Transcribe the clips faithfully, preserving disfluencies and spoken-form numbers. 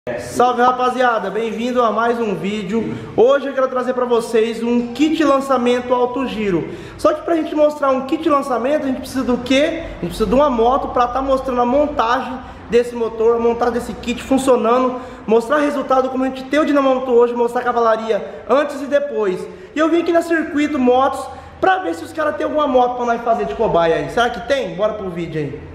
Salve rapaziada, bem-vindo a mais um vídeo. Hoje eu quero trazer para vocês um kit lançamento alto giro. Só que pra gente mostrar um kit lançamento a gente precisa do quê? A gente precisa de uma moto para estar tá mostrando a montagem desse motor, a montagem desse kit funcionando, mostrar resultado como a gente tem o dinamômetro hoje, mostrar a cavalaria antes e depois. E eu vim aqui na Circuito Motos para ver se os caras têm alguma moto para nós fazer de cobaia aí. Será que tem? Bora pro vídeo aí.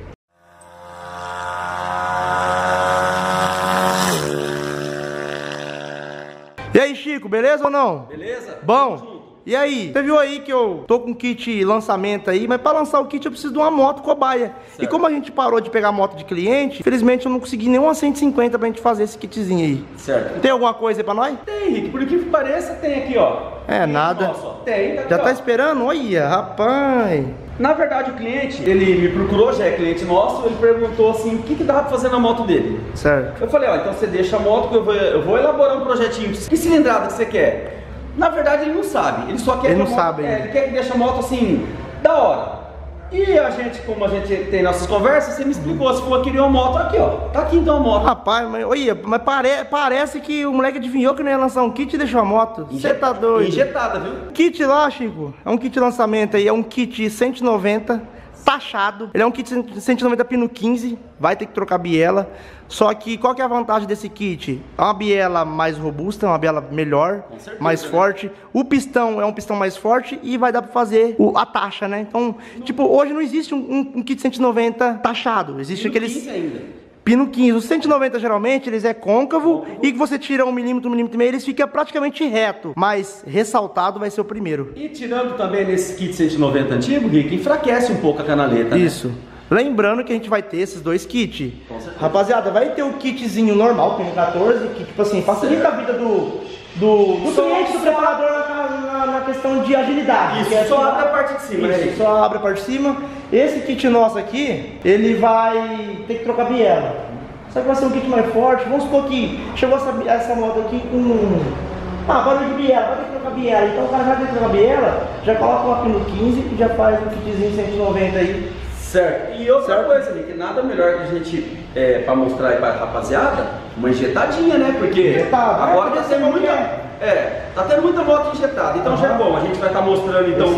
E aí, Chico, beleza ou não? Beleza? Bom, e aí? Você viu aí que eu tô com kit lançamento aí, mas para lançar o kit eu preciso de uma moto cobaia. Certo. E como a gente parou de pegar moto de cliente, infelizmente eu não consegui nenhuma cento e cinquenta pra gente fazer esse kitzinho aí. Certo. Tem alguma coisa aí pra nós? Tem, Henrique, por que pareça tem aqui, ó. É, tem nada. Nossa, tem, daqui, já tá ó. esperando? Olha, rapaz. Na verdade o cliente, ele me procurou, já é cliente nosso, ele perguntou assim, o que que dava pra fazer na moto dele? Certo. Eu falei, ó, então você deixa a moto que eu vou, eu vou elaborar um projetinho. Que cilindrada que você quer? Na verdade ele não sabe, ele só quer ele que não moto, sabe, é, ele quer que deixe a moto assim, da hora. E a gente, como a gente tem nossas conversas, você me explicou, se for querer uma moto, aqui ó, tá aqui então a moto. Rapaz, mas, olha, mas pare, parece que o moleque adivinhou que não ia lançar um kit e deixou a moto. Você tá doido. Injetada, viu? Kit lá, Chico, é um kit de lançamento aí, é um kit cento e noventa, taxado. Ele é um kit cento e noventa pino quinze, vai ter que trocar biela. Só que qual que é a vantagem desse kit? É uma biela mais robusta, uma biela melhor, certeza, mais né? forte. O pistão é um pistão mais forte e vai dar pra fazer o, a taxa, né? Então, não. tipo, hoje não existe um, um, um kit cento e noventa taxado. Existe pino aqueles... quinze ainda. Pino quinze. Os cento e noventa geralmente eles é côncavo, côncavo. E que você tira um milímetro, um milímetro e meio, eles ficam praticamente reto. Mas ressaltado vai ser o primeiro. E tirando também nesse kit cento e noventa antigo, Rick, enfraquece um pouco a canaleta, isso. Né? Lembrando que a gente vai ter esses dois kits. Rapaziada, vai ter o kitzinho normal, pino quatorze, que tipo assim, facilita certo. a vida do, do, do cliente, do preparador na, na, na questão de agilidade. Isso, é só abre a parte de cima, isso, né? Só abre a parte de cima. Esse kit nosso aqui, ele vai ter que trocar biela. Só que vai ser um kit mais forte. Vamos supor que chegou essa, essa moto aqui com... Ah, barulho de biela, vai ter que trocar biela. Então o cara já tem que trocar biela, já coloca uma pino quinze e já faz um kitzinho cento e noventa aí. Certo. E outra certo. coisa, que nada melhor que a gente, é, pra mostrar aí pra rapaziada, uma injetadinha, né? Porque Injetado, agora tá tendo muita... É, tá tendo muita moto injetada. Então uhum. já é bom, a gente vai estar tá mostrando então...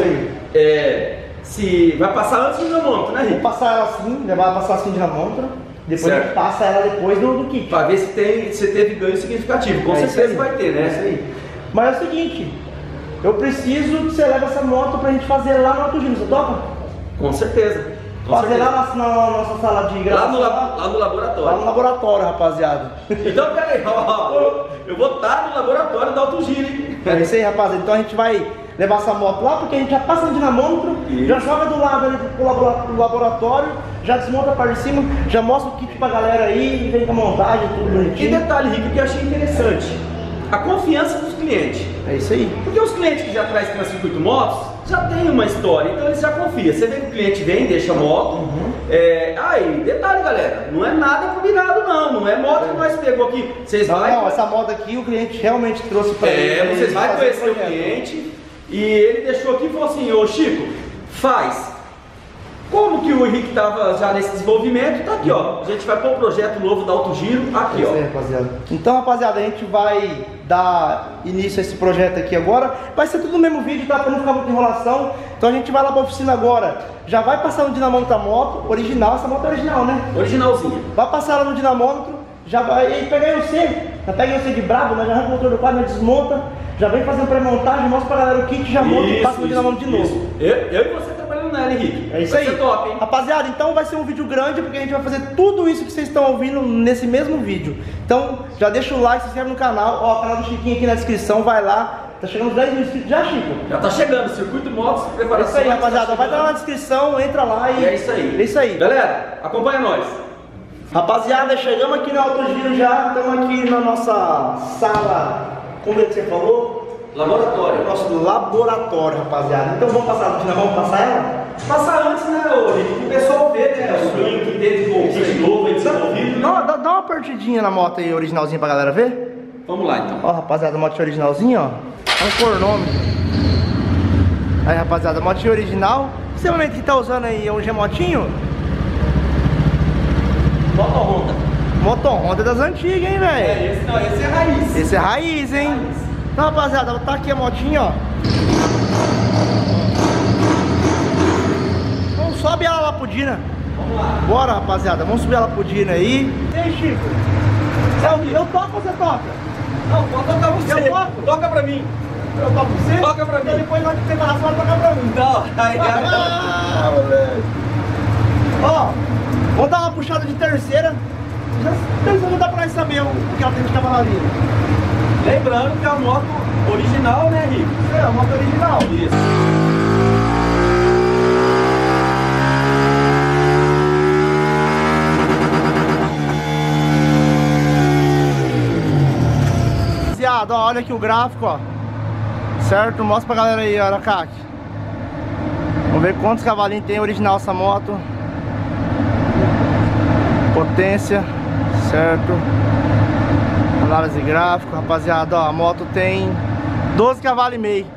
É, se vai passar antes do dinamômetro, né, Rick? Vou passar ela assim, vai passar assim de dinamômetro. Depois certo. a gente passa ela depois do, do kit. Pra ver se, tem, se teve ganho significativo. Com é certeza vai ter, né? É isso aí. Mas é o seguinte, eu preciso que você leve essa moto pra gente fazer lá no Alto Giro, você topa? Com certeza. Com fazer certeza. lá na, na nossa sala de gravação. Lá no, lá no laboratório. Lá no laboratório, rapaziada. Então, pera aí, ó, eu vou estar no laboratório do Alto Giro, hein? É isso aí, rapaziada. Então a gente vai levar essa moto lá, porque a gente já passa no dinamômetro, isso. já joga do lado ali pro laboratório, já desmonta a parte de cima, já mostra o kit pra galera aí, vem com a montagem, tudo bonitinho. E detalhe, Rick, que eu achei interessante, a confiança dos clientes. É isso aí. Porque os clientes que já trazem aqui na Circuito Motos, já tem uma história, então eles já confiam. Você vê que o cliente vem, deixa a moto. Uhum. É, aí, detalhe, galera, não é nada combinado não, não é moto é. que nós pegou aqui. Vocês não, vai... não, essa moto aqui o cliente realmente trouxe pra é, ele. É, vocês vão conhecer o cliente e ele deixou aqui e falou assim, ô Chico, faz. Como que o Henrique estava já nesse desenvolvimento, tá aqui ó, a gente vai pôr um projeto novo da Alto Giro aqui ó. Aí, rapaziada. Então rapaziada, a gente vai dar início a esse projeto aqui agora, vai ser tudo no mesmo vídeo, tá? Pra não ficar muita enrolação. Então a gente vai lá pra oficina agora, já vai passar no dinamômetro da moto, original, essa moto é original, né? Originalzinha. Vai passar ela no dinamômetro, já vai, e pega aí o C, já pega aí o C de brabo, né? Já arranca o motor do quadro, desmonta, já vem fazendo pré-montagem, mostra pra galera o kit, já monta e passa no dinamômetro de novo. Eu, eu e você trabalhando nela, Henrique. É isso vai aí. Ser top, hein? Rapaziada, então vai ser um vídeo grande, porque a gente vai fazer tudo isso que vocês estão ouvindo nesse mesmo vídeo. Então, já deixa o like, se inscreve no canal. Ó, o canal do Chiquinho aqui na descrição, vai lá. Tá chegando os dez mil inscritos já, Chico? Já tá chegando, Circuito Motos, preparação. É isso aí, rapaziada, tá vai estar na descrição, entra lá e... e... é isso aí. É isso aí. Galera, acompanha nós. Rapaziada, chegamos aqui no Alto Giro já, estamos aqui na nossa sala, como é que você falou? Laboratório. Nosso laboratório, rapaziada. Então vamos passar a vamos passar ela? Passar antes, né, hoje? O pessoal vê, né, o ganho que teve com o kit novo, desenvolvido. Dá, dá, dá uma partidinha na moto aí, originalzinha pra galera ver. Vamos lá, então. Ó, rapaziada, a moto originalzinha, ó. É um cronômetro. Aí, rapaziada, a motinha original. Esse momento que tá usando aí é um G-motinho? Moto Honda. Moto Honda das antigas, hein, velho? É, esse não, esse é raiz. Esse é raiz, hein? Raiz. Então, rapaziada, tá aqui a motinha, ó. Então sobe ela lá pro Dina. Vamos lá. Bora, rapaziada, vamos subir ela pro Dina aí. E aí, Chico? Eu, eu toco ou você toca? Não, pode tocar você. Eu toco? Toca pra mim. Eu toco você? Toca pra mim. Então depois nós temos que você tocar pra mim. Não, aí Ah, moleque. Ó, vamos dar uma puxada de terceira. Já terceira não dá pra nós saber o que ela tem de cavalaria. lembrando que é a moto original, né, Rico? É, a moto original. Isso. Rapaziada, ó, olha aqui o gráfico, ó. Certo? Mostra pra galera aí, Aracaki. Vamos ver quantos cavalinhos tem original essa moto. Potência, certo? Análise gráfica, rapaziada, ó, a moto tem doze cavalos e meio.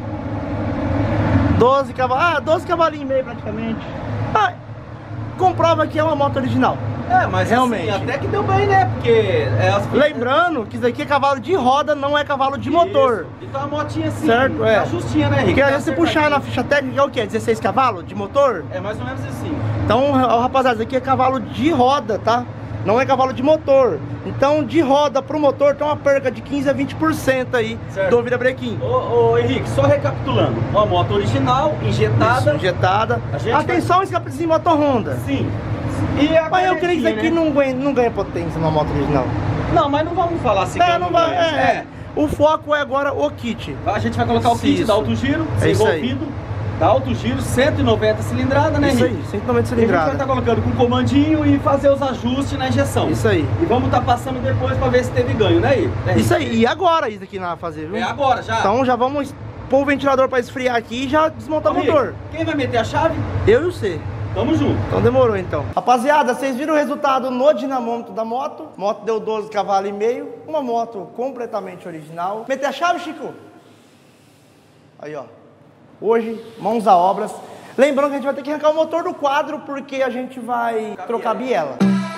doze cavalos, ah, doze cavalinhos e meio praticamente. Ah, comprova que é uma moto original. É, mas realmente, assim, até que deu bem, né? Porque é as... lembrando que isso daqui é cavalo de roda, não é cavalo de motor. Então a motinha assim, certo, é. Tá justinha, né, Rico? Porque Tá se você puxar na ficha técnica é o que? dezesseis cavalos de motor? É mais ou menos assim. Então, rapaziada, isso aqui é cavalo de roda, tá? Não é cavalo de motor. Então, de roda pro motor tem uma perca de quinze a vinte por cento aí, certo, do virabrequim. Ô, ô, Henrique, só recapitulando. Uma moto original, injetada. Isso, injetada. Atenção, vai... escapezinho moto Honda. Sim. E a mas eu creio que isso aqui, né, não, ganha, não ganha potência numa moto original. Não, mas não vamos falar assim. É, não vai, é, é. O foco é agora o kit. A gente vai colocar o kit isso. da alto giro, é desenvolvido, da alto giro, cento e noventa cilindrada, né, Isso Henrique? aí, cento e noventa cilindrada. E a gente vai estar colocando com comandinho e fazer os ajustes na injeção. Isso aí. E vamos estar passando depois para ver se teve ganho, né, Henrique? Isso aí, e agora isso aqui na fazer, viu? É agora, já. Então já vamos pôr o ventilador para esfriar aqui e já desmontar o motor. Quem vai meter a chave? Eu e você. Tamo junto. Então demorou então. Rapaziada, vocês viram o resultado no dinamômetro da moto. A moto deu doze cavalos e meio. Uma moto completamente original. Meter a chave, Chico? Aí, ó. Hoje, mãos à obras. Lembrando que a gente vai ter que arrancar o motor do quadro porque a gente vai trocar a biela.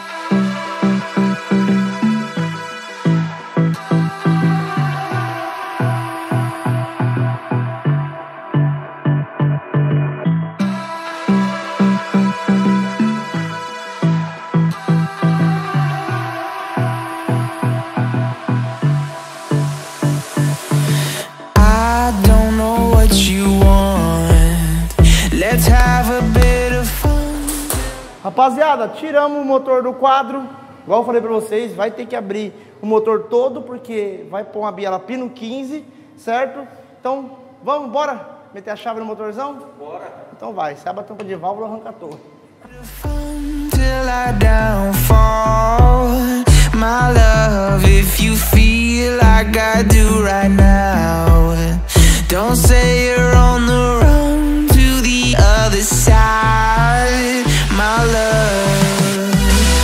Rapaziada, tiramos o motor do quadro. Igual eu falei pra vocês, vai ter que abrir o motor todo, porque vai pôr uma biela Pino quinze, certo? Então, vamos, bora meter a chave no motorzão? Bora. Então vai, se abre a tampa de válvula, arranca a torre. Don't say you're on the run to the other side, my love.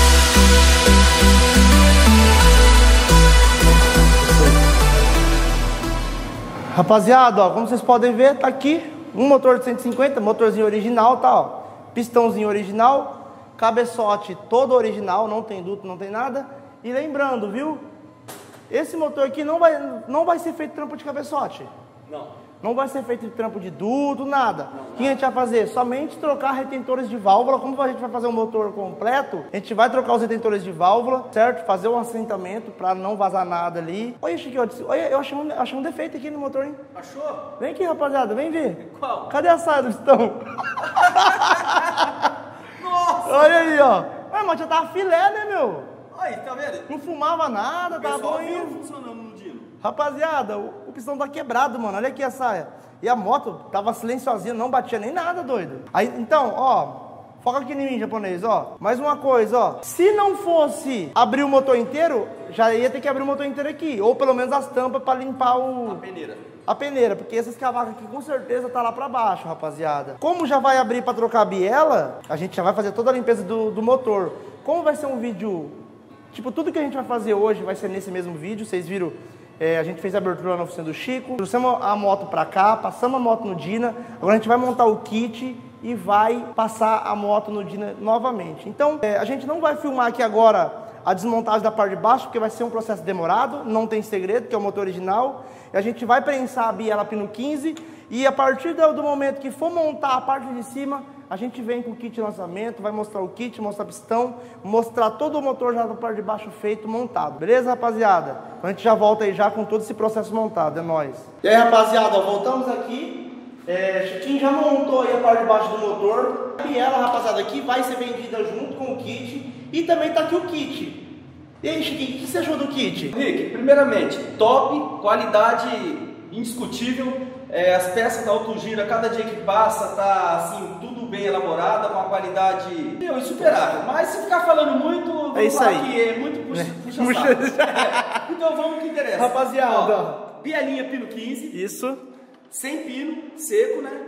Rapaziada, ó, como vocês podem ver, tá aqui um motor de cento e cinquenta, motorzinho original, tá, ó, pistãozinho original, cabeçote todo original, não tem duto, não tem nada. E lembrando, viu? Esse motor aqui não vai, não vai ser feito trampo de cabeçote. Não. Não vai ser feito trampo de duto, nada. Não, não. O que a gente vai fazer? Somente trocar retentores de válvula. Como a gente vai fazer um motor completo, a gente vai trocar os retentores de válvula, certo? Fazer um assentamento para não vazar nada ali. Olha, Chico, olha, eu achei um, achei um defeito aqui no motor, hein? Achou? Vem aqui, rapaziada, vem ver. Qual? Cadê a saia do pistão? Nossa! Olha aí, ó. Ué, mas já tava filé, né, meu? Aí, tá vendo? Não fumava nada, tava bom aí. Funcionando no Dino. Rapaziada, o, o pistão tá quebrado, mano. Olha aqui a saia. E a moto tava silenciosinha, não batia nem nada, doido. Aí, então, ó, foca aqui em mim, japonês, ó. Mais uma coisa, ó. Se não fosse abrir o motor inteiro, já ia ter que abrir o motor inteiro aqui. Ou pelo menos as tampas pra limpar o... A peneira. A peneira, porque esses cavacos aqui com certeza tá lá pra baixo, rapaziada. Como já vai abrir pra trocar a biela, a gente já vai fazer toda a limpeza do, do motor. Como vai ser um vídeo... Tipo, tudo que a gente vai fazer hoje vai ser nesse mesmo vídeo. Vocês viram, é, a gente fez a abertura na oficina do Chico. Trouxemos a moto pra cá, passamos a moto no Dina. Agora a gente vai montar o kit e vai passar a moto no Dina novamente. Então, é, a gente não vai filmar aqui agora a desmontagem da parte de baixo, porque vai ser um processo demorado, não tem segredo, que é o motor original. E a gente vai prensar a biela pino quinze e a partir do, do momento que for montar a parte de cima, a gente vem com o kit de lançamento, vai mostrar o kit, mostrar a pistão, mostrar todo o motor já da parte de baixo feito, montado. Beleza, rapaziada? Então a gente já volta aí já com todo esse processo montado, é nóis. E aí, rapaziada, ó, voltamos aqui. É, Chiquinho já montou aí a parte de baixo do motor. A biela, rapaziada, aqui vai ser vendida junto com o kit. E também tá aqui o kit. E aí, Chiquinho, o que você achou do kit? Rick, primeiramente, top, qualidade indiscutível. É, as peças da Autogiro, a cada dia que passa, tá assim, tudo bem elaborada, com a qualidade meu, insuperável. Mas se ficar falando muito, vamos é isso aí. Que é muito puxa, puxa, puxa. É. Então vamos ao que interessa. Rapaziada, ó, bielinha pino quinze. Isso. Sem pino, seco, né?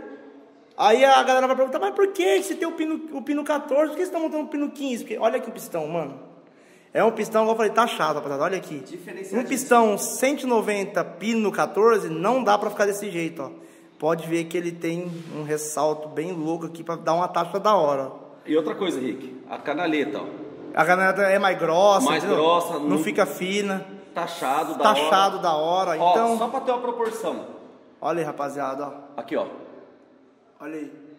Aí a galera vai perguntar, mas por que você tem o pino, o pino quatorze, por que você está montando o pino quinze? Porque olha aqui o pistão, mano. É um pistão, como eu falei, tá chato, rapaziada, olha aqui. Um pistão cento e noventa pino quatorze, não dá pra ficar desse jeito, ó. Pode ver que ele tem um ressalto bem louco aqui pra dar uma taxa da hora. E outra coisa, Rick, a canaleta, ó. A canaleta é mais grossa, mais entendeu? grossa, não, não fica fina. Taxado da taxado hora. Taxado da hora, ó, então... só pra ter uma proporção. Olha aí, rapaziada, ó. Aqui, ó. Olha aí. Pra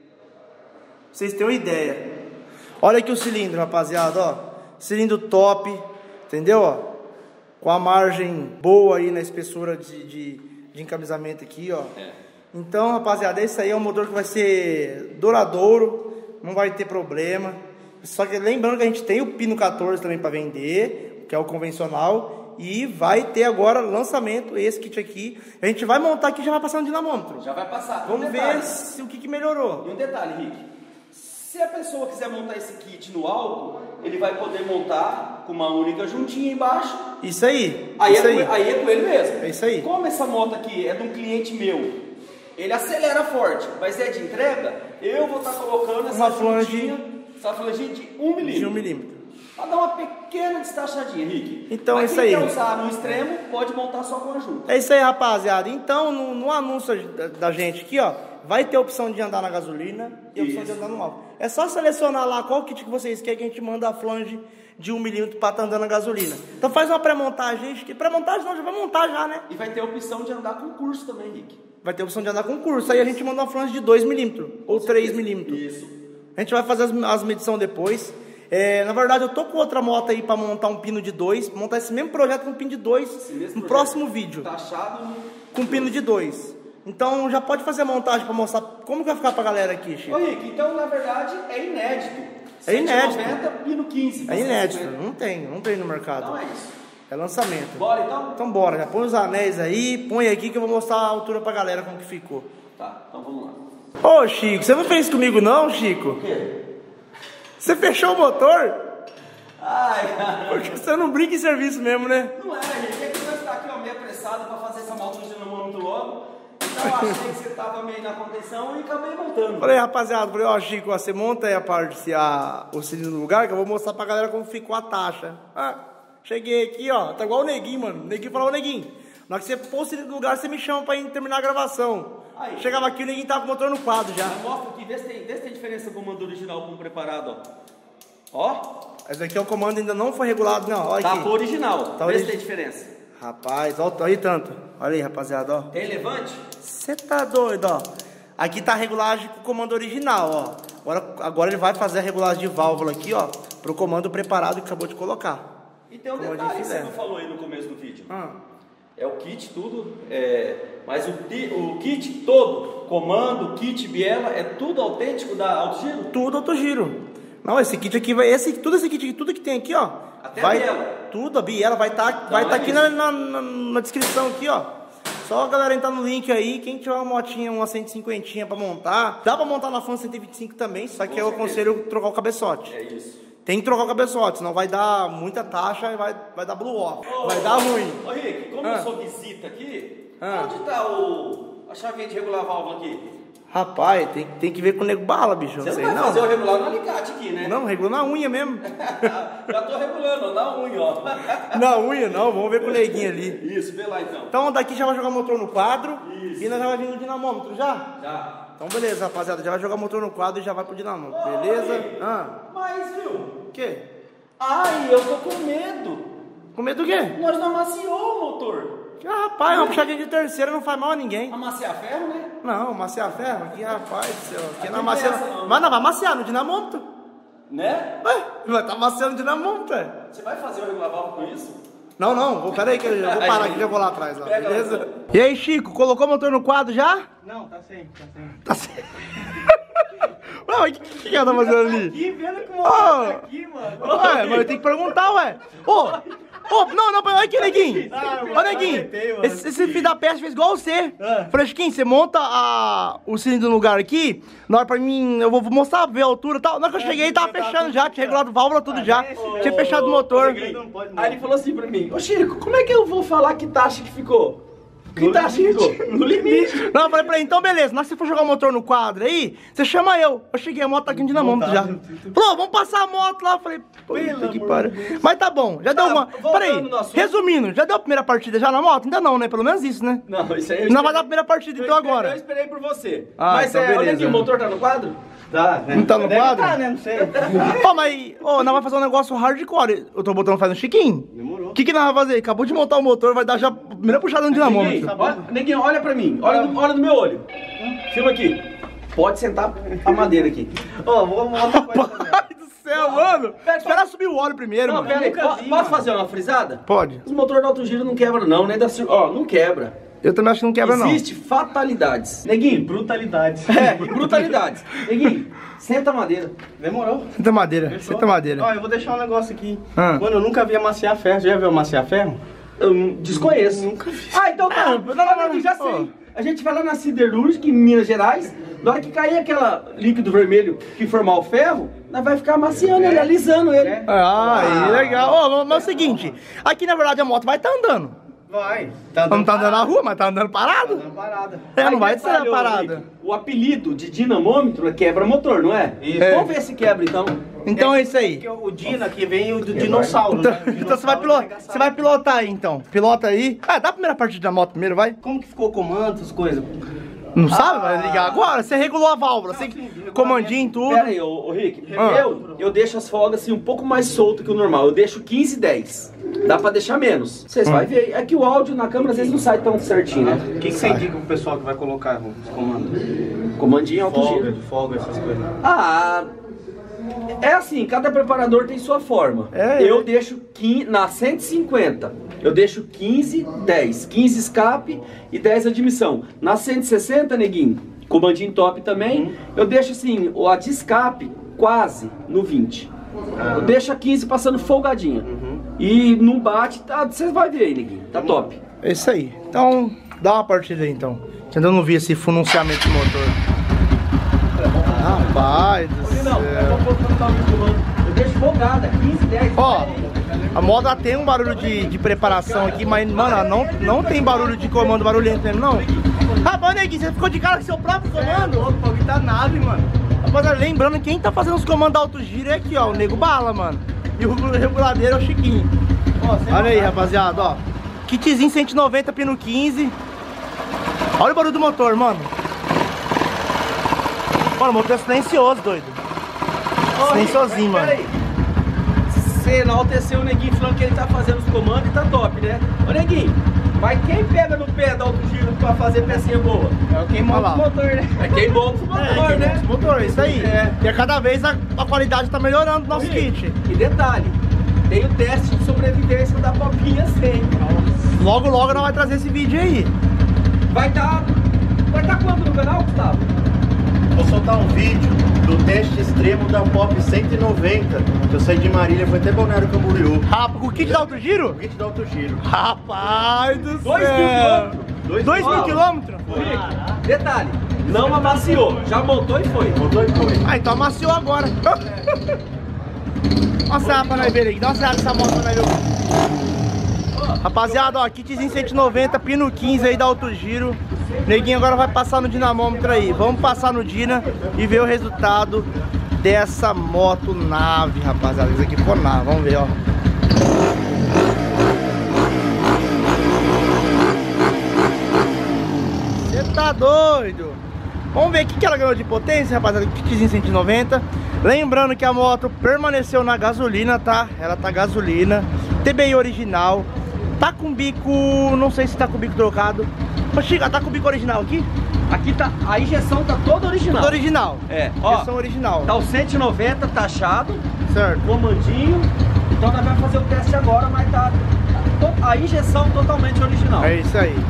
vocês terem uma ideia. Olha aqui o cilindro, rapaziada, ó. Cilindro top, entendeu? Ó, com a margem boa aí na espessura de, de, de encamisamento aqui, ó. É. Então, rapaziada, esse aí é um motor que vai ser duradouro, não vai ter problema. Só que lembrando que a gente tem o pino quatorze também para vender, que é o convencional. E vai ter agora lançamento, esse kit aqui. A gente vai montar aqui e já vai passar no dinamômetro. Já vai passar. Vamos um ver se, o que, que melhorou. E um detalhe, Rick. Se a pessoa quiser montar esse kit no álcool, ele vai poder montar com uma única juntinha embaixo. Isso aí. Aí, isso é, aí. Com, aí é com ele mesmo. É isso aí. Como essa moto aqui é de um cliente meu, ele acelera forte, mas é de entrega, eu vou estar colocando essa uma flange, essa flange de um milímetro. De um milímetro. Para dar uma pequena destachadinha, Rick. Então é mas isso quem aí. quer usar no extremo, pode montar só com a junta. É isso aí, rapaziada. Então, no, no anúncio da, da gente aqui, ó, vai ter a opção de andar na gasolina e a opção isso. de andar no álcool. É só selecionar lá qual kit que vocês querem que a gente manda a flange de um milímetro para estar andando na gasolina. Então faz uma pré-montagem. Pré-montagem não, já vai montar já, né? E vai ter a opção de andar com curso também, Rick. Vai ter a opção de andar com curso. Aí a gente manda uma flange de dois milímetros ou três milímetros. Isso. A gente vai fazer as, as medições depois. É, na verdade, eu tô com outra moto aí para montar um pino de dois. Montar esse mesmo projeto com um pino de dois no próximo vídeo. Taxado no... Com pino de dois. Então já pode fazer a montagem para mostrar como que vai ficar pra galera aqui, Chico. Ô Rick, então na verdade é inédito. É inédito. cento e noventa, pino quinze. É inédito, não tem, não tem no mercado. Não é isso. É lançamento. Bora então? Então bora, já põe os anéis aí, põe aqui que eu vou mostrar a altura pra galera como que ficou. Tá, então vamos lá. Ô Chico, você não fez comigo não, Chico? O quê? Você fechou o motor? Ai, cara. Porque você não brinca em serviço mesmo, né? Não é, gente. É que nós tá aqui ó, meio apressado pra fazer essa moto no dinamômetro logo. Então eu achei que você tava meio na contenção e acabei montando. Falei, rapaziada, falei, ó, Chico, ó, você monta aí a parte, a, o cilindro no lugar, que eu vou mostrar pra galera como ficou a taxa. Ah, cheguei aqui, ó, tá igual o Neguinho, mano. O Neguinho falou, ô Neguinho, na hora que você pôr o cilindro no lugar, você me chama pra ir terminar a gravação. Aí. Chegava aqui, o Neguinho tava com o motor no quadro já. Mas mostra aqui, vê se tem, vê se tem diferença do comando original com o preparado, ó. Ó. Esse daqui é o comando, ainda não foi regulado, não. Olha tá aqui. Tá pro original, tá vê origi... se tem diferença. Rapaz, olha aí tanto. Olha aí, rapaziada, ó. Tem levante? Você tá doido, ó. Aqui tá a regulagem com o comando original, ó. Agora, agora ele vai fazer a regulagem de válvula aqui, ó, pro comando preparado que acabou de colocar. E tem um como detalhe que você não falou aí no começo do vídeo. Ah. É o kit tudo, é, mas o, o kit todo, comando, kit, biela, é tudo autêntico da Autogiro? Tudo Autogiro. Não, esse kit aqui vai, esse, tudo esse kit aqui, tudo que tem aqui, ó. Até vai, a biela. Tudo, a biela vai estar tá, vai é tá aqui na, na, na, na descrição aqui, ó. Só a galera entrar no link aí, quem tiver uma motinha, uma cento e cinquenta pra montar. Dá pra montar na Fan cento e vinte e cinco também, só que Com eu certeza. aconselho trocar o cabeçote. É isso. Tem que trocar o cabeçote, senão vai dar muita taxa e vai, vai dar blow off. Oh, vai dar ruim. Ô Rick, como ah. eu sou visita aqui, ah. onde tá o, a chavinha de regular a válvula aqui? Rapaz, tem, tem que ver com o nego bala, bicho. Você não, sei, vai não fazer o regular no alicate aqui, né? Não, regulou na unha mesmo. Já tô regulando, na unha, ó. Na unha não, vamos ver com o neguinho ali. Isso, vê lá então. Então daqui já vai jogar o motor no quadro. Isso. E nós já vai vir no dinamômetro, já? Já. Então beleza, rapaziada, já vai jogar o motor no quadro e já vai pro dinamômetro, beleza? Oi, ah. Mas, viu? O quê? Ai, eu tô com medo. Com medo do quê? Nós não amaciou o motor. Ah, rapaz, uma puxadinha de terceira não faz mal a ninguém. Amaciar ferro, né? Não, amaciar ferro? Aqui, rapaz do céu. Aqui não Aqui amacia. não é essa, não. Mas não, vai amaciar no dinamômetro. Né? Ué, vai tá amaciando o dinamômetro, é. Você vai fazer o regular com isso? Não, não, vou, peraí que eu vou parar aqui que eu vou lá atrás, ó, Pega beleza? lá. E aí, Chico, colocou o motor no quadro já? Não, tá sem, tá sem. Tá certo. Ué, mas o que, que, que ela tá fazendo ali? Aqui, vendo que o Ô, motor tá aqui, mano. Ué, mas eu tenho que perguntar, ué. Ô, ô, não, não, olha aqui, Neguinho. Ah, Ô, Neguinho, aguentei, mano. esse, esse filho da peste fez igual você. Ah. Falei, Chiquinho, você monta a, o cilindro no lugar aqui, na hora pra mim, eu vou mostrar, ver a altura e tal. Na hora que eu cheguei, tava fechando já, tinha regulado válvula, tudo já. Tinha fechado o motor. Aí ele falou assim pra mim, ô Chico, como é que eu vou falar que taxa que ficou? Que taxa que ficou? No limite. Não, eu falei pra ele, então beleza, na hora que você for jogar o motor no quadro aí, você chama eu. Eu cheguei, a moto tá aqui no dinamômetro já. Falou, vamos passar a moto lá. Eu falei, puta que pariu. Mas tá bom, já deu uma. Peraí, resumindo, já deu a primeira partida já na moto? Ainda não, né? Pelo menos isso, né? Não, isso aí eu Não vai dar a primeira partida eu então esperei- agora. Eu esperei por você. Ah, Mas então é, olha beleza. aqui, o motor tá no quadro? Tá, né? Não tá no Deve quadro? Tá, né? Não sei. Ô, mas, ô, nós vamos fazer um negócio hardcore. Eu tô botando faz no Chiquinho. Demorou. O que que nós vamos fazer? Acabou de montar o motor, vai dar já a primeira puxada no dinamômetro. Neguinho, olha, Neguinho, olha pra mim, olha no, olha no meu olho. Filma aqui. Pode sentar a madeira aqui. Ó, vou mostrar uma coisa também. Pai do céu, mano. Pera, Espera subir o óleo primeiro, Não, mano. pera aí, nunca po- vi, posso mano. fazer uma frisada? Pode. Os motores de alto giro não quebram não, nem da cir- Ó, não quebra. Eu também acho que não quebra, não. Existe fatalidades. Neguinho, Brutalidade. é, e brutalidades. Neguinho, senta a madeira. Demorou? Senta madeira, senta madeira. Ó, eu vou deixar um negócio aqui. Ah. Mano, eu nunca vi amaciar ferro. Já viu amaciar ferro? Eu não- desconheço. Nunca vi. Ah, então tá. Não, não, não, já sei. A gente vai lá na Siderúrgica, em Minas Gerais. Na hora que cair aquela líquido vermelho que formar o ferro, nós vai ficar amaciando ele, alisando ele. É. Ah, aí, legal. Ó, mas é o seguinte, aqui na verdade a moto vai estar andando. Vai. Tá Não tá andando na rua, mas tá andando Tá parado. dando parada. É, não Aí, vai ser detalhe, ô, parada. Rick, o apelido de dinamômetro é quebra-motor, não é? Isso. Vamos ver se quebra então. Então é isso aí. Porque o Dina aqui vem o do dinossauro, Então, né? O então você vai dinossauro pilotar, arregaçado. você vai pilotar aí então. Pilota aí. Ah, dá a primeira partida da moto primeiro, vai. Como que ficou o comando, essas coisas? Não sabe? Vai ligar agora. Você regulou a válvula, você comandinho e tudo. Pera aí, ô, ô Rick, Ah. eu, eu deixo as folgas assim um pouco mais solto que o normal. Eu deixo quinze, dez. Dá pra deixar menos. Vocês Hum. vão ver. É que o áudio na câmera às vezes não sai tão certinho, né? O que, que você indica pro pessoal que vai colocar os comandos? Comandinho alto Folga, giro. de folga, essas coisas. Ah, é assim, cada preparador tem sua forma. É, eu é. deixo quinze, na cento e cinquenta, eu deixo quinze, dez. quinze escape e dez admissão. Na cento e sessenta, neguinho, comandinho top também, eu deixo assim, a de escape quase no vinte. Eu deixo a quinze passando folgadinha. E não bate, tá, você vai ver aí, neguinho. Tá top. É isso aí. Então, dá uma partida aí então. Que ainda não vi esse fununciamento do motor. Rapaz do Não, eu céu. vou botar o comando. Eu deixo folgada, quinze, dez. Ó, a moto ela tem um barulho de, de preparação aqui, mas, mano, ela não, não tem barulho de comando barulhento mesmo, não. Rapaz, Neguinho, você ficou de cara com seu próprio comando? Louco, pra ouvir da nave, mano. Rapaziada, lembrando, quem tá fazendo os comandos alto giro é aqui, ó, o Nego Bala, mano. E o reguladeiro é o Chiquinho. Ó, sem Olha aí, maldade. rapaziada, ó. Kitzinho cento e noventa, pino quinze. Olha o barulho do motor, mano. Mano, o motor é silencioso, doido. Ô, Silenciosinho, Rick, mas mano. peraí. Você enalteceu o Neguinho falando que ele tá fazendo os comandos e tá top, né? Ô Neguinho, mas quem pega no pé do alto giro pra fazer pecinha boa? É o quem monta Olha lá. o motor, né? É quem monta o motor, né? Esse motor, isso aí. É. E a cada vez a, a qualidade tá melhorando do nosso kit. E detalhe, tem o teste de sobrevivência da Popinha cem. Logo, logo nós vai trazer esse vídeo aí. Vai tá... Vai tá quanto no canal, Gustavo? Vou soltar um vídeo do teste extremo da Pop cento e noventa. Eu saí de Marília, foi até Balneário Camboriú. Rápido, o kit de alto giro? Kit de alto giro. Rapaz do Dois céu. mil quilômetros. Dois, Dois mil Ó. quilômetros? Rick, detalhe, não amaciou, já montou e foi. Montou e foi. Ah, então amaciou agora. Dá uma serra pra nós ver aí. Dá uma serra nessa moto pra nós ver. Rapaziada, ó, kitzinho cento e noventa, pino quinze aí da alto giro. Neguinho agora vai passar no dinamômetro aí. Vamos passar no Dina e ver o resultado dessa moto nave, rapaziada. Isso aqui ficou nave, vamos ver, ó. Você tá doido? Vamos ver o que que ela ganhou de potência, rapaziada, kitzinho cento e noventa. Lembrando que a moto permaneceu na gasolina, tá? Ela tá gasolina, T B I original. Tá com bico, não sei se tá com bico trocado. Ô Chica, tá com bico original aqui? Aqui tá, a injeção tá toda original. Toda original. É, ó. Injeção original. Tá o cento e noventa taxado. Certo. Comandinho. Então nós vamos fazer o teste agora, mas tá, tá a injeção totalmente original. É isso aí.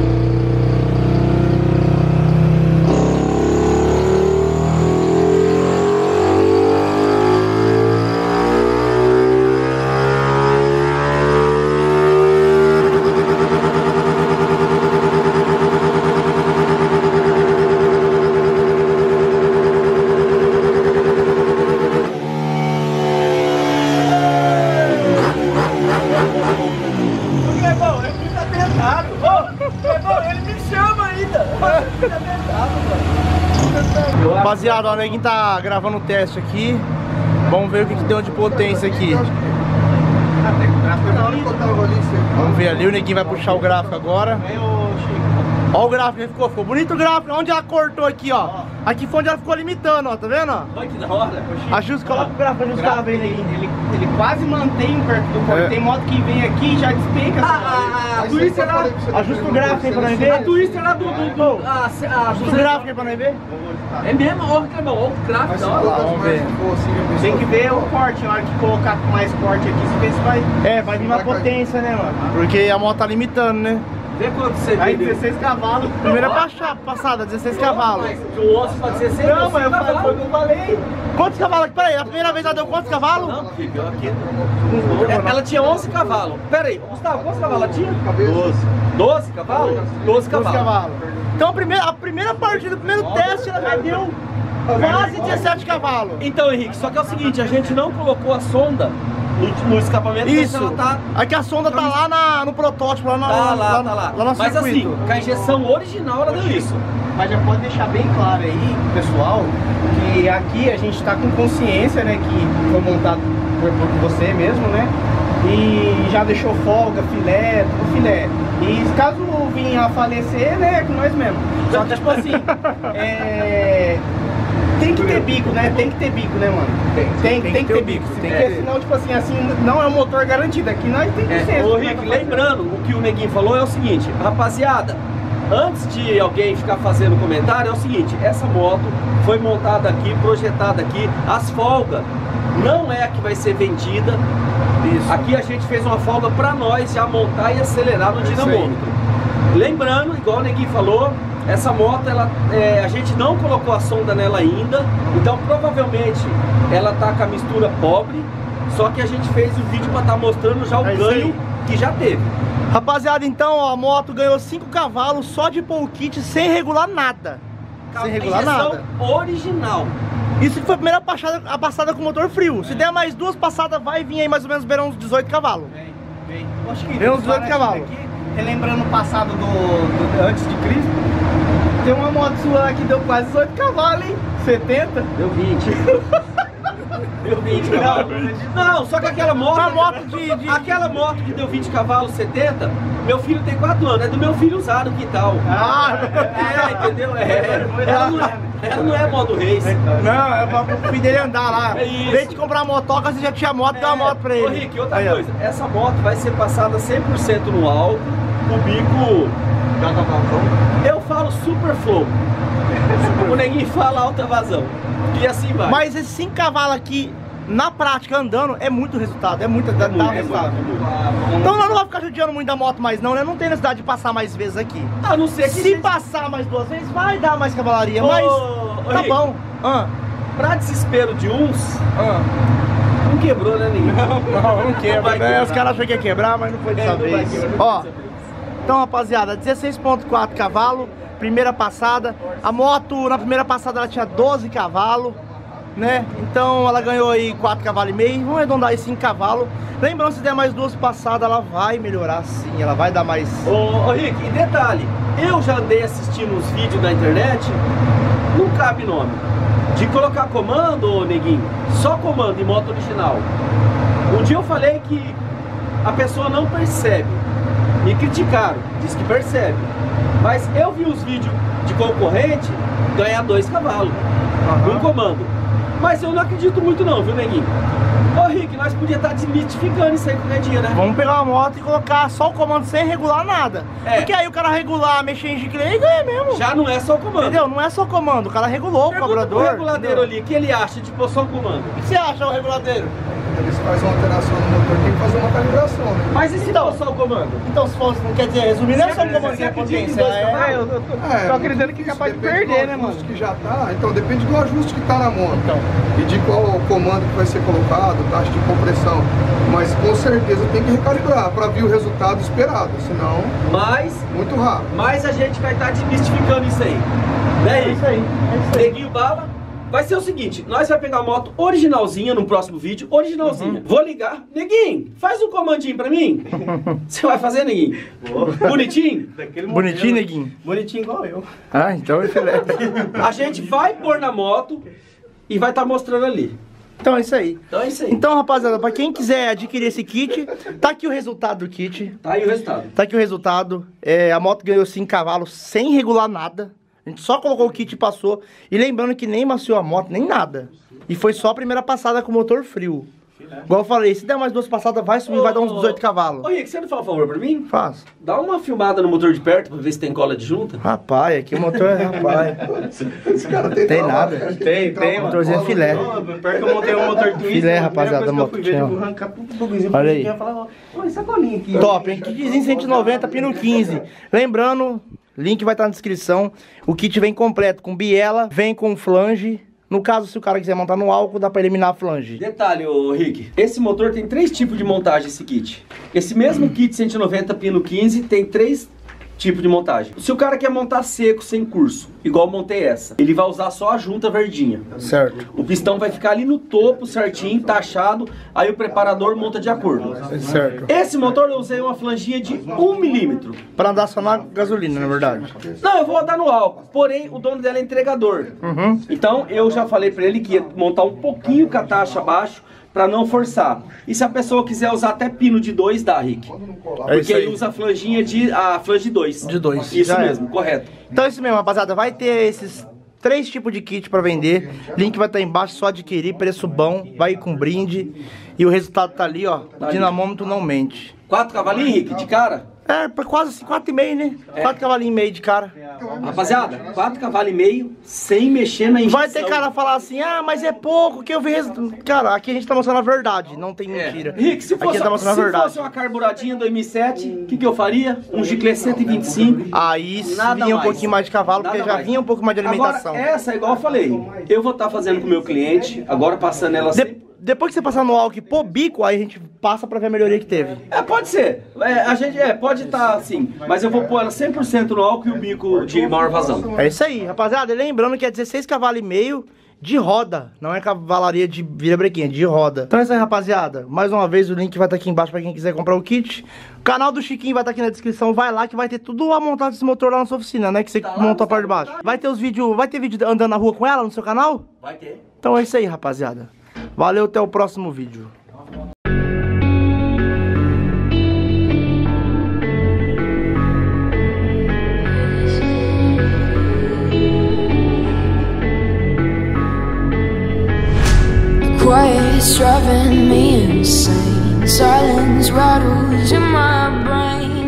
Rapaziada, o neguinho tá gravando o teste aqui. Vamos ver o que, que deu de potência aqui. Vamos ver ali, o neguinho vai puxar o gráfico agora. Ó o gráfico, ficou, ficou bonito o gráfico. Onde ela cortou aqui, ó. Aqui foi onde ela ficou limitando, ó, tá vendo? Ó? Olha que da hora. Ajusta, coloca o gráfico, ajustar bem aí. Ele, ele quase mantém perto do corte. É. Tem moto que vem aqui e já despenca. Ah, a Twister lá. Ajusta o gráfico aí pra nós ver. A Twister lá do. do, do a, a, Ajusta o gráfico aí pra nós ver. É mesmo, ó, Clebão, ó, o gráfico da hora. Vamos ver. Tem que ver o corte, na hora que colocar com mais corte aqui, você vê se vai. É, vai vir uma potência, né, mano? Porque a moto tá limitando, né? Vê quanto você Aí vê. dezesseis cavalos. Primeira baixa- passada, dezesseis cavalos. O osso pode ser cem. Não, mas eu falei, foi o que eu falei. Quantos cavalos aqui? Peraí, a primeira vez ela deu quantos cavalos? Não, filho, aqui. Ela tinha onze cavalos. Pera aí, Gustavo, quantos cavalos ela tinha? doze. doze cavalos? doze doze cavalos. cavalos. Então a primeira, a primeira partida, o primeiro teste, ela já deu quase dezessete cavalos. Então, Henrique, só que é o seguinte, a gente não colocou a sonda no, no escapamento, Isso. ela tá... Aqui a sonda tá lá na, no protótipo, lá, na, Tá lá, lá, tá lá. lá no Mas circuito. assim, com a injeção original ela deu isso. Mas já pode deixar bem claro aí, pessoal, que aqui a gente tá com consciência, né, que foi montado por, por você mesmo, né? E já deixou folga, filé, tudo filé. E caso vir a falecer, né, é com nós mesmo. Só que, tipo assim, é... tem que ter bico, né? Tem que ter bico, né, mano? Tem, tem, tem que ter bico. tem Porque que ter. senão, tipo assim, assim, não é um motor garantido. Aqui nós tem que É, ser. ô Rick, lembrando, o que o Neguinho falou é o seguinte, rapaziada, antes de alguém ficar fazendo comentário, é o seguinte, essa moto foi montada aqui, projetada aqui, as folgas não é a que vai ser vendida. Isso. Aqui a gente fez uma folga para nós já montar e acelerar no É isso dinamômetro. Lembrando, igual o Neguinho falou, essa moto, ela, é, a gente não colocou a sonda nela ainda, então provavelmente ela tá com a mistura pobre, só que a gente fez o vídeo para estar mostrando já o É isso ganho aí. que já teve. Rapaziada, então ó, a moto ganhou cinco cavalos só de pôr o kit sem regular nada. Sem regular injeção nada. original. Isso que foi a primeira passada, a passada com motor frio. Se der mais duas passadas, vai vir aí mais ou menos beirão uns dezoito cavalos. Vem, vem. Acho que Vem uns dezoito cavalos. aqui, relembrando o passado do, do- antes de Cristo, tem uma moto sua lá que deu quase dezoito cavalos, hein? setenta? Deu vinte. Deu vinte cavalos. Não, só que aquela moto. Uma moto de- de- Aquela moto que deu vinte cavalos, setenta, meu filho tem quatro anos, é do meu filho usado, que tal? Ah, É, entendeu? É, ela, não é, ela não é modo race. não, é pra o filho dele andar lá. É isso. Em vez de comprar uma motoca, você já tinha moto, deu uma moto pra ele. Ô Rick, outra Aí, ó. coisa, essa moto vai ser passada cem por cento no álcool, o bico. Eu falo super flow. O Neguinho fala alta vazão. E assim vai. Mas esses cinco cavalos aqui, na prática, andando, é muito resultado. É muito, dá, dá muito, é resultado. muito. Então nós não vamos ficar judiando muito da moto mais não, né? Não tem necessidade de passar mais vezes aqui. A não ser que Se gente- passar mais duas vezes, vai dar mais cavalaria, Ô, mas ô, tá Rick. bom. Ah, Pra desespero de uns, ah. não quebrou, né, Neguinho? Não, não quebra, Vai né? quebrar. Os caras acham que ia quebrar, mas não foi dessa É, não vai vez. quebrar, não Ó, foi dessa vez. então rapaziada, dezesseis ponto quatro cavalos, primeira passada. A moto na primeira passada ela tinha doze cavalos, né? Então ela ganhou aí quatro cavalos e meio, vamos arredondar aí cinco cavalos. Lembrando, se der mais duas passadas, ela vai melhorar sim, ela vai dar mais... Ô, ô Rick, e detalhe, eu já andei assistindo uns vídeos na internet, não cabe nome. De colocar comando, ô Neguinho, só comando em moto original. Um dia eu falei que a pessoa não percebe. Me criticaram, diz que percebe. Mas eu vi os vídeos de concorrente, ganhar dois cavalos. Uhum. Um comando. Mas eu não acredito muito não, viu, neguinho? Ô Rick, nós podíamos estar desmitificando isso aí qualquer dia, né? Vamos pegar uma moto e colocar só o comando sem regular nada. É. Porque aí o cara regular, mexer em giclei e ganha mesmo. Já não é só o comando. Entendeu? Não é só o comando, o cara regulou. Pergunta o cobrador. O reguladeiro ali, o que ele acha de pôr só o comando? O que você acha, o reguladeiro? Eles fazem uma alteração no motor, tem que fazer uma calibração, né? Mas e se então, for só o comando? Então, se fosse, não quer dizer, resumindo, não é só o comando que é potência. É, eu tô, é, tô acreditando que é capaz de perder, né, mano? Que já tá, então depende do ajuste que tá na moto. Então. E de qual comando que vai ser colocado, taxa de compressão. Mas com certeza tem que recalibrar para ver o resultado esperado, senão. Mas. Muito rápido. Mas a gente vai estar desmistificando isso aí. Né? É isso aí. É isso aí. Neguinho Bala. Vai ser o seguinte, nós vamos pegar a moto originalzinha no próximo vídeo, originalzinha. Uhum. Vou ligar. Neguinho, faz um comandinho pra mim. Você vai fazer, Neguinho? Bonitinho? Bonitinho, Neguinho? Bonitinho igual eu. Ah, então é filé. A gente vai pôr na moto e vai estar tá mostrando ali. Então é isso aí. Então é isso aí. Então, rapaziada, pra quem quiser adquirir esse kit, tá aqui o resultado do kit. Tá aí o resultado. Tá aqui o resultado. É, a moto ganhou cinco cavalos sem regular nada. A gente só colocou o kit e passou. E lembrando que nem maciou a moto, nem nada. E foi só a primeira passada com o motor frio. Igual eu falei, se der mais duas passadas, vai subir, ô, vai dar uns dezoito cavalos. Ô Rick, você não faz um favor pra mim? Faz. Dá uma filmada no motor de perto pra ver se tem cola de junta. Rapaz, aqui o motor é rapaz. Esse cara tem, tem nada. Tem, tem. O motorzinho é filé. Pior que eu montei um motor twist. Filé, rapaziada, a moto. Olha aí. Olha essa colinha aqui. Top, hein? Kitzinho cento e noventa, pino quinze. Lembrando, link vai estar na descrição. O kit vem completo com biela, vem com flange. No caso, se o cara quiser montar no álcool, dá pra eliminar a flange. Detalhe, ô Rick, esse motor tem três tipos de montagem, esse kit. Esse mesmo hum. kit cento e noventa pino quinze tem três tipos de montagem. Se o cara quer montar seco, sem curso, igual eu montei essa, ele vai usar só a junta verdinha. Certo. O pistão vai ficar ali no topo, certinho, taxado, aí o preparador monta de acordo. Certo. Esse motor eu usei uma flanginha de um milímetro. Pra andar só na gasolina, na verdade. Não, eu vou rodar no álcool, porém o dono dela é entregador. Uhum. Então eu já falei pra ele que ia montar um pouquinho com a taxa abaixo, pra não forçar. E se a pessoa quiser usar até pino de dois, dá, Rick. É porque ele usa a flanginha de, a flange de dois. De dois. Isso Já mesmo, é. correto. Então é isso mesmo, rapaziada. Vai ter esses três tipos de kit pra vender. Link vai estar embaixo, só adquirir, preço bom. Vai com brinde. E o resultado tá ali, ó. Tá Dinamômetro não mente. Quatro cavalinhos, Rick, de cara? É, quase assim, quatro e meio, né? É. Quatro cavalinhos e meio de cara. Rapaziada, quatro cavalos e meio, sem mexer na injeção. Vai ter cara falar assim, ah, mas é pouco que eu vi resultado. Cara, aqui a gente tá mostrando a verdade, não tem mentira. É. Rick, se fosse, aqui tá mostrando se a verdade. fosse uma carburadinha dois mil e sete, o que, que eu faria? Um Giclée cento e vinte e cinco. Aí nada vinha um mais. pouquinho mais de cavalo, Nada porque já mais. vinha um pouco mais de alimentação. Agora, essa, igual eu falei, eu vou estar tá fazendo com o meu cliente, agora passando ela De sempre... Depois que você passar no álcool e pôr bico, aí a gente passa pra ver a melhoria que teve. É, pode ser. É, a gente, é, pode estar tá, assim, mas eu vou pôr ela cem por cento no álcool e o bico de maior vazão. É isso aí, rapaziada. Lembrando que é dezesseis cavalos e meio de roda. Não é cavalaria de virabrequinha, de roda. Então é isso aí, rapaziada. Mais uma vez, o link vai estar aqui embaixo pra quem quiser comprar o kit. O canal do Chiquinho vai estar aqui na descrição. Vai lá que vai ter tudo a montar desse motor lá na sua oficina, né? Que você tá montou a parte de baixo. Vai ter os vídeos, vai ter vídeo andando na rua com ela no seu canal? Vai ter. Então é isso aí, rapaziada. Valeu, até o próximo vídeo. Quiet's driving me insane. Silence rattles in my brain.